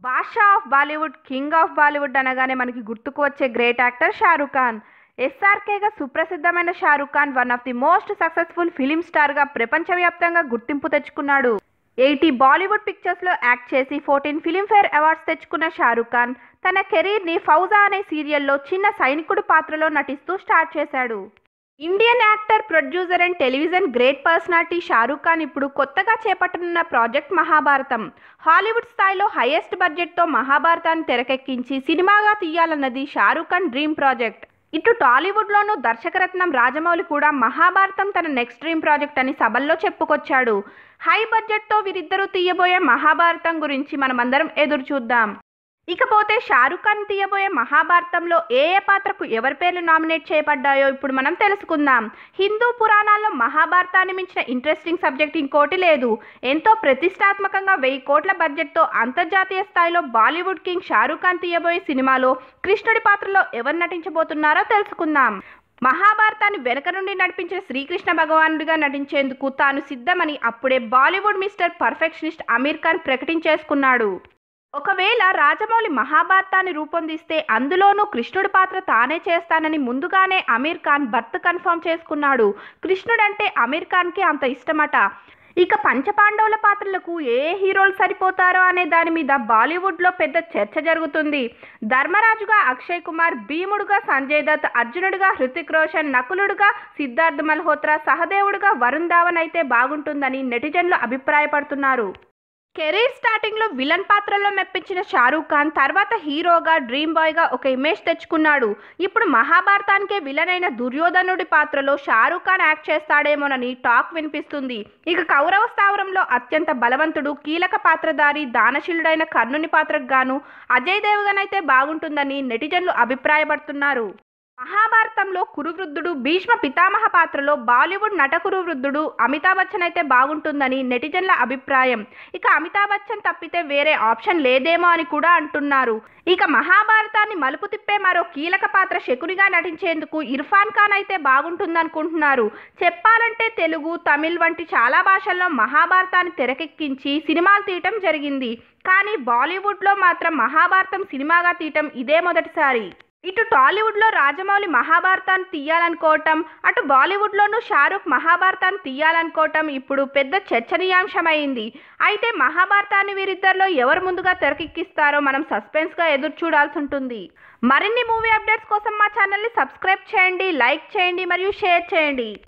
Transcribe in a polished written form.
Basha of Bollywood, king of Bollywood అనగానే మనకి గుర్తుకు వచ్చే గ్రేట్ యాక్టర్ షారూక్ ఖాన్. ఎస్ఆర్కేగా సుప్రసిద్ధమైన Shahrukh Khan one of the most successful film స్టార్గా ప్రపంచవ్యాప్తంగా గుర్తింపు తెచ్చుకున్నాడు. 80 బాలీవుడ్ పిక్చర్స్లో యాక్ట్ చేసి 14 ఫిలింఫేర్ అవార్డ్స్ తెచ్చుకున్న షారూక్ ఖాన్ తన కెరీర్ని ఫౌజా అనే సీరియల్లో చిన్న సైనికుడు పాత్రలో నటిస్తూ స్టార్ట్ చేశాడు. Indian actor, producer and television great personality Shahrukh Khan ఇప్పుడు కొత్తగా చేపట్టనున్న ప్రాజెక్ట్ మహాభారతం. హాలీవుడ్ స్థాయిలో హైయెస్ట్ బడ్జెట్తో మహాభారతాన్ని తెరకెక్కించి సినిమాగా తీయాలన్నది షారూక్ ఖాన్ డ్రీమ్ ప్రాజెక్ట్. ఇటు టాలీవుడ్లోనూ దర్శకరత్నం రాజమౌళి కూడా మహాభారతం తన నెక్స్ట్ డ్రీమ్ ప్రాజెక్ట్ అని సభల్లో చెప్పుకొచ్చాడు. హై బడ్జెట్తో వీరిద్దరూ తీయబోయే మహాభారతం గురించి మనమందరం ఎదురు చూద్దాం. ఇకపోతే షారూక్ ఖాన్ తీయబోయే మహాభారతంలో ఏ పాత్రకు ఎవరి పేర్లు నామినేట్ చేయబడ్డాయో ఇప్పుడు మనం తెలుసుకుందాం. హిందూ పురాణాల్లో మహాభారతాన్ని మించిన ఇంట్రెస్టింగ్ సబ్జెక్ట్ ఇంకోటి లేదు. ఎంతో ప్రతిష్టాత్మకంగా 1000 కోట్ల బడ్జెట్తో అంతర్జాతీయ స్థాయిలో బాలీవుడ్ కింగ్ షారూక్ ఖాన్ తీయబోయే సినిమాలో కృష్ణుడి పాత్రలో ఎవరు నటించబోతున్నారో తెలుసుకుందాం. మహాభారతాన్ని వెనక నుండి నడిపించిన శ్రీకృష్ణ భగవానుడిగా నటించేందుకు తాను సిద్ధమని అప్పుడే Bollywood mister perfectionist Aamir Khan ప్రకటించేసుకున్నాడు. ఒకవేళ రాజమౌళి మహాభారతాన్ని రూపొందిస్తే అందులోనూ కృష్ణుడి పాత్ర తానే చేస్తానని ముందుగానే అమీర్ ఖాన్ బర్త్ కన్ఫర్మ్ చేసుకున్నాడు. కృష్ణుడంటే అమీర్ ఖాన్కి అంత ఇష్టమట. ఇక పంచపాండవుల పాత్రలకు ఏ హీరోలు సరిపోతారో అనే దాని మీద బాలీవుడ్లో పెద్ద చర్చ జరుగుతుంది. ధర్మరాజుగా అక్షయ్ కుమార్, భీముడుగా సంజయ్ దత్, అర్జునుడిగా హృతిక్ రోషన్, నకులుడుగా సిద్ధార్థ్ మల్హోత్రా, సహదేవుడుగా వరుణ్ ధావన్ అయితే బాగుంటుందని నెటిజన్లు అభిప్రాయపడుతున్నారు. కెరీర్ స్టార్టింగ్లో విలన్ పాత్రలో మెప్పించిన షారూక్ ఖాన్ తర్వాత హీరోగా, డ్రీమ్ బాయ్గా ఒక ఇమేజ్ తెచ్చుకున్నాడు. ఇప్పుడు మహాభారతానికే విలన్ అయిన దుర్యోధనుడి పాత్రలో షారూక్ ఖాన్ యాక్ట్ చేస్తాడేమోనని టాక్ వినిపిస్తుంది. ఇక కౌరవ స్థావరంలో అత్యంత బలవంతుడు, కీలక పాత్రధారి, దానశీలుడైన కర్ణుని పాత్రకు గాను అజయ్ దేవగన్ అయితే బాగుంటుందని నెటిజన్లు అభిప్రాయపడుతున్నారు. మహాభారతంలో కురువృద్ధుడు, భీష్మ పితామహ పాత్రలో బాలీవుడ్ నటకురు వృద్ధుడు అమితాబ్ బచ్చన్ అయితే బాగుంటుందని నెటిజన్ల అభిప్రాయం. ఇక అమితాబ్ బచ్చన్ తప్పితే వేరే ఆప్షన్ లేదేమో అని కూడా అంటున్నారు. ఇక మహాభారతాన్ని మలుపు తిప్పే మరో కీలక పాత్ర శకునిగా నటించేందుకు ఇర్ఫాన్ ఖాన్ అయితే బాగుంటుందనుకుంటున్నారు. చెప్పాలంటే తెలుగు, తమిళ్ వంటి చాలా భాషల్లో మహాభారతాన్ని తెరకెక్కించి సినిమాలు తీయటం జరిగింది. కానీ బాలీవుడ్లో మాత్రం మహాభారతం సినిమాగా తీయటం ఇదే మొదటిసారి. ఇటు టాలీవుడ్లో రాజమౌళి మహాభారతాన్ని తీయాలనుకోవటం, అటు బాలీవుడ్లోనూ షారూక్ మహాభారతాన్ని తీయాలనుకోవటం ఇప్పుడు పెద్ద చర్చనీయాంశమైంది. అయితే మహాభారతాన్ని వీరిద్దరిలో ఎవరు ముందుగా తెరకెక్కిస్తారో మనం సస్పెన్స్గా ఎదురు చూడాల్సి ఉంటుంది. మరిన్ని మూవీ అప్డేట్స్ కోసం మా ఛానల్ని సబ్స్క్రైబ్ చేయండి, లైక్ చేయండి మరియు షేర్ చేయండి.